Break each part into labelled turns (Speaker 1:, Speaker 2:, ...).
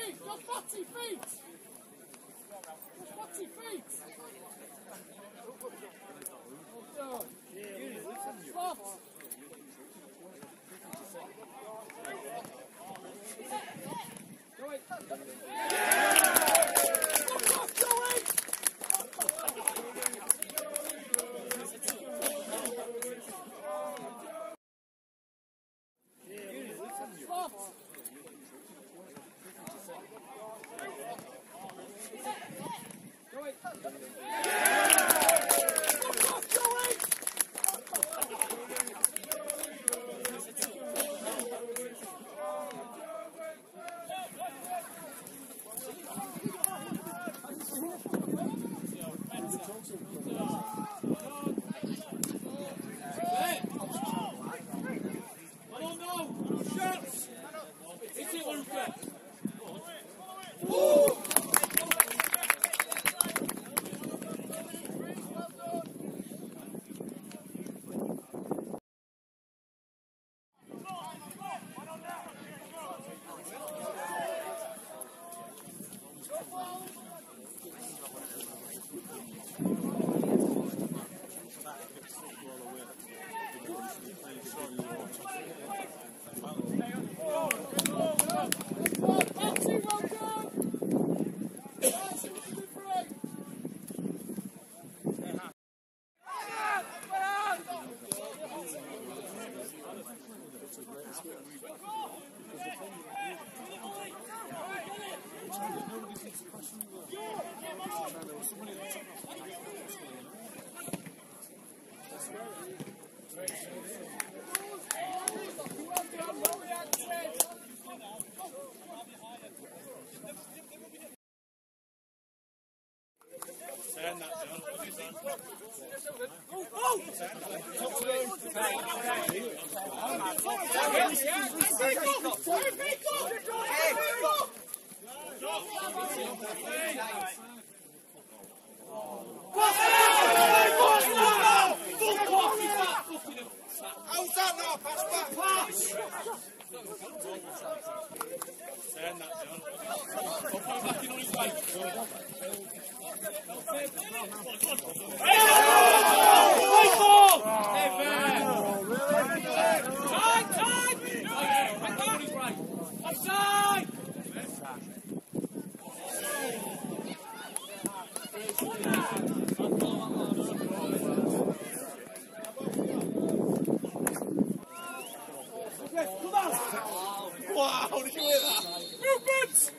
Speaker 1: Wow, did you hear that? Movement!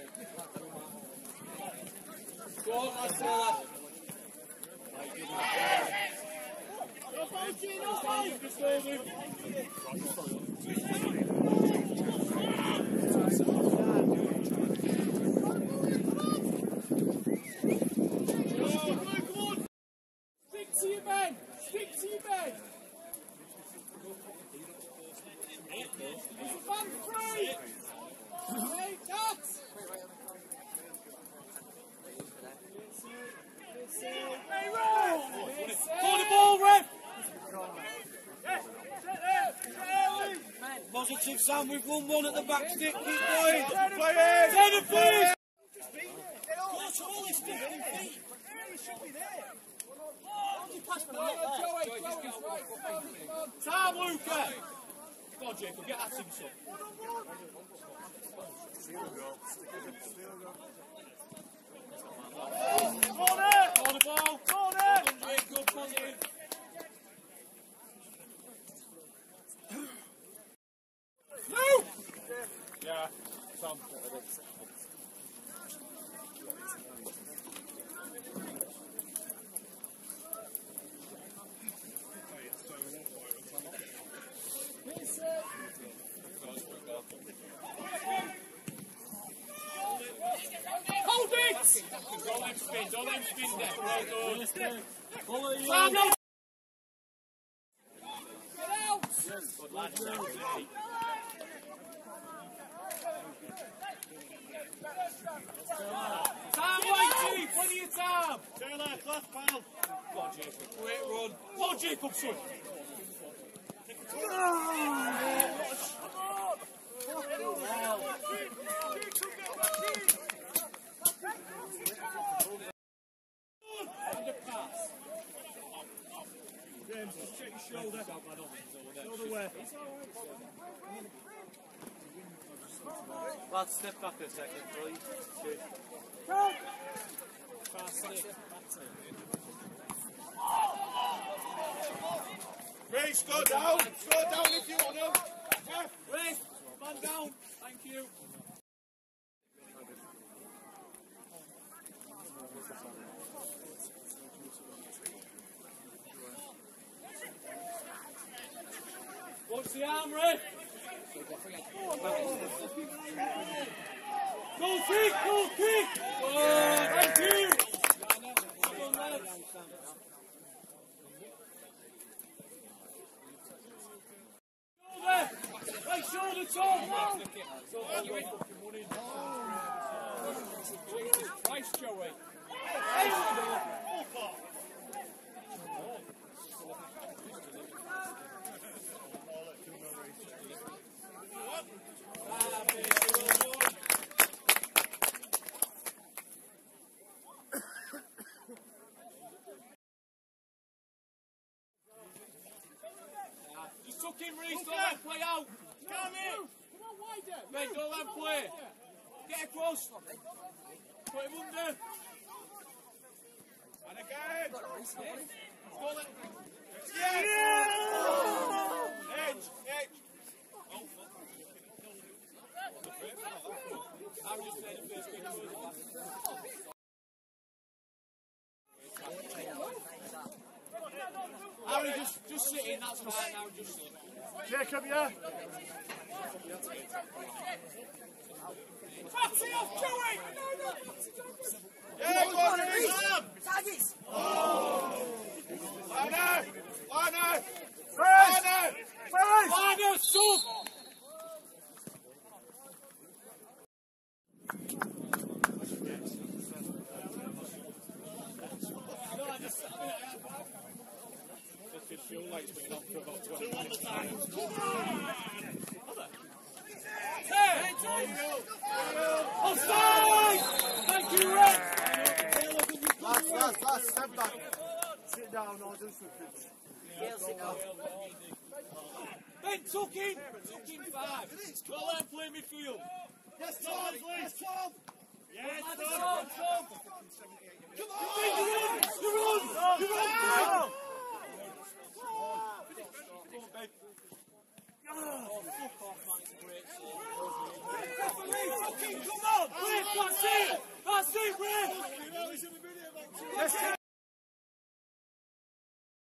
Speaker 1: Go on, let's go.
Speaker 2: Stick to your men! Stick to your men! It's a fan free! Hey, cut! Hey, roll!
Speaker 1: Hold the ball, ref! Positive, Sam, we've won one at the back stick, keep going! Tenor, please! What's all this thing? Time, Luca! Go on, Jacob, get at him, son. Corner! Corner ball! Corner! Jacob, positive. Move! Yeah, Sam.
Speaker 2: Hold it!
Speaker 1: Don't let him spin there. Well done.
Speaker 2: Sam, no! Get out!
Speaker 1: Good lad, Sam. Time, Whitey! Plenty of time! Turn left, left, pal. Go on, Jacob. Great run. Go on, Jacob, son. Come on! shoulder. Shoulder way.
Speaker 3: Lad, step back a second, please.
Speaker 2: Fast stick.
Speaker 1: Reece, go down. Go down if you want to.
Speaker 2: Reece, man down. Thank you. Watch the arm, Reece. Go kick, go kick. Oh, thank you. Right shoulder, Tom. Nice, Joey. Just took him, Reece. Don't let him play out. Come in. Come on, wider. Mate, don't let him play. Get across. Put him under.
Speaker 1: And again.
Speaker 2: Go let him.
Speaker 1: Yes! Edge, edge. Oh, fuck.
Speaker 2: I was just saying first thing. Harry, just sit in, that's fine now, just sit.
Speaker 1: Jacob, yeah?
Speaker 2: Fatty off, Joey! No,
Speaker 1: Yeah, go on, Reece! Liner! Liner! Liner!
Speaker 2: Liner, sub! Offside! Thank you, Rex!
Speaker 1: Lads, step back. Sit down, I'll do something.
Speaker 2: Ben, tuck in 5. Don't let him play midfield.
Speaker 1: Yes, Tom! Yes, Tom! Yes,
Speaker 2: Tom! Come on! You run! Oh, fuck off, man. It's a great save. Come on! Ray, that's it, Ray!